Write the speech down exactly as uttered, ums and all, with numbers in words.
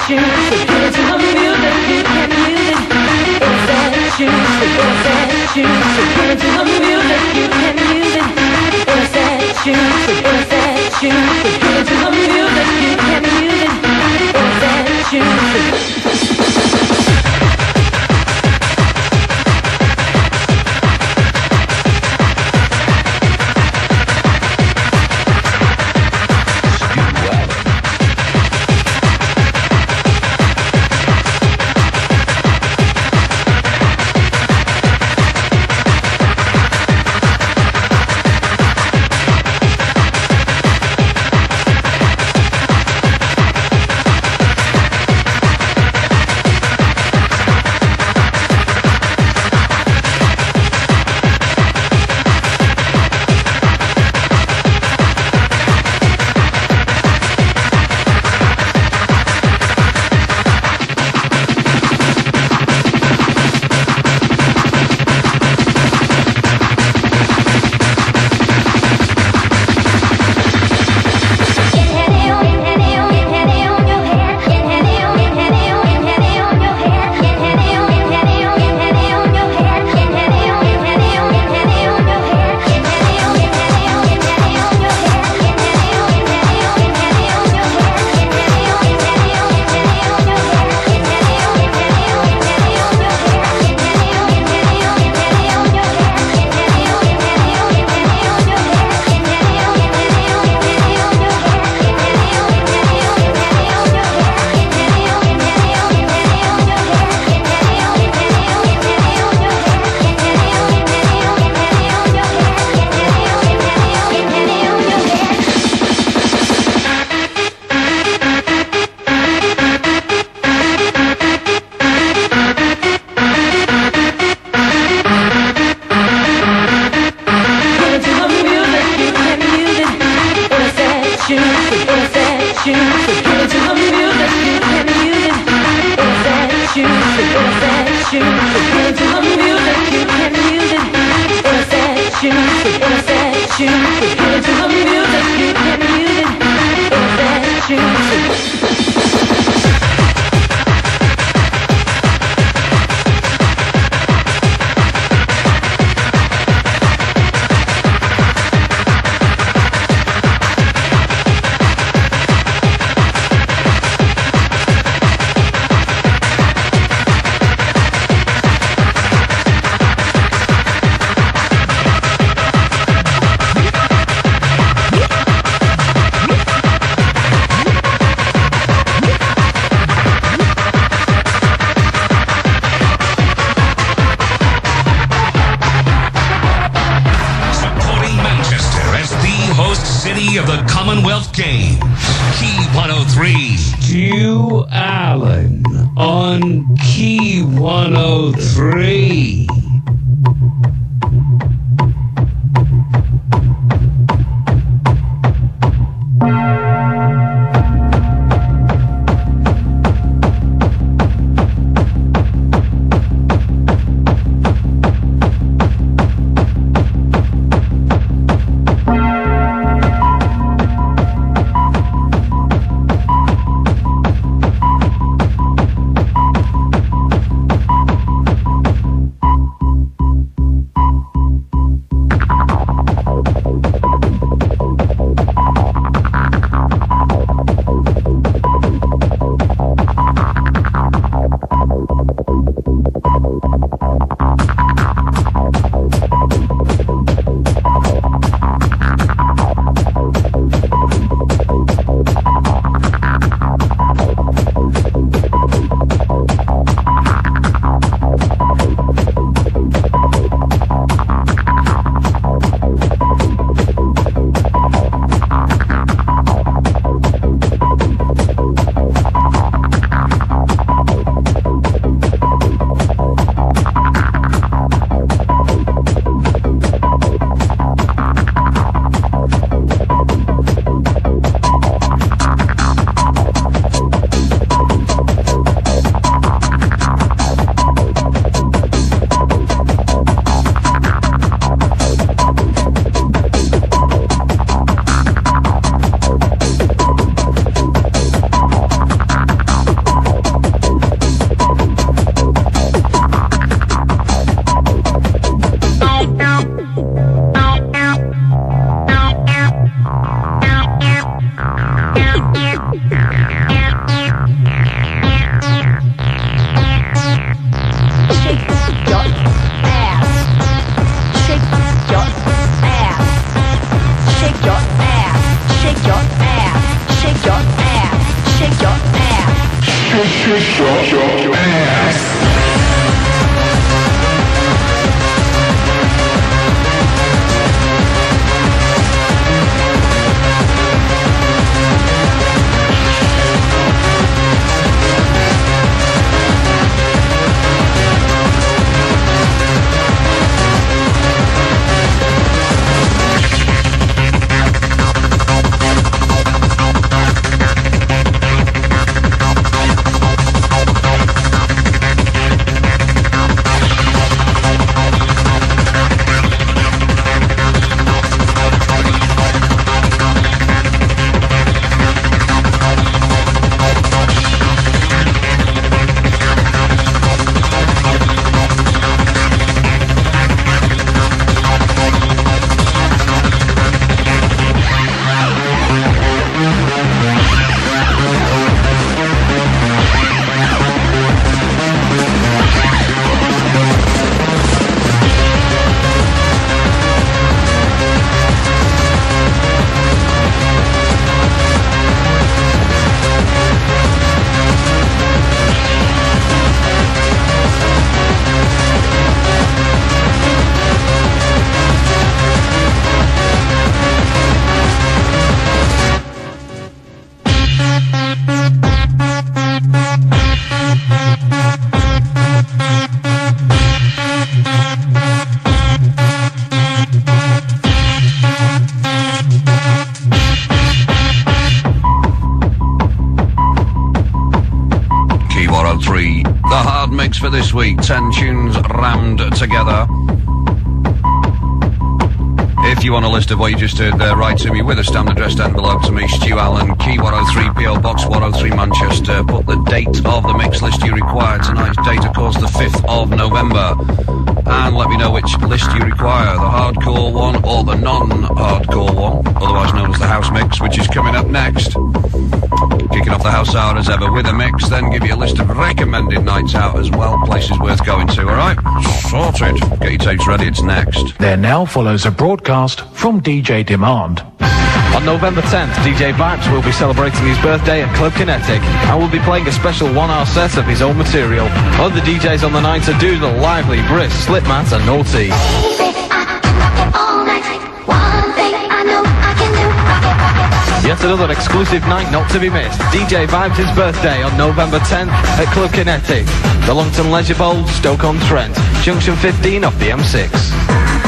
Of the Commonwealth Games. Key one oh three. Stu Allen on Key one oh three. For this week, ten tunes rammed together. If you want a list of what you just heard there, write to me with a stamped addressed envelope to me, Stu Allen, Key one oh three, P O Box one oh three, Manchester. Put the date of the mix list you require. Tonight's date, of course, the fifth of November. And let me know which list you require, the hardcore one or the non-hardcore one, otherwise known as the house mix, which is coming up next. Kicking off the house hour as ever with a mix, then give you a list of recommended nights out as well, places worth going to, alright? Sorted. Get your tapes ready, it's next. There now follows a broadcast from D J Demand. On November tenth, D J Vibes will be celebrating his birthday at Club Kinetic and will be playing a special one-hour set of his own material. Other D Js on the night are Doodle, Lively, Briss, Slipmat and Naughty. Yet another exclusive night not to be missed. D J Vibes' birthday on November tenth at Club Kinetic, the Longton Leisure Bowl, Stoke-on-Trent, Junction fifteen off the M six.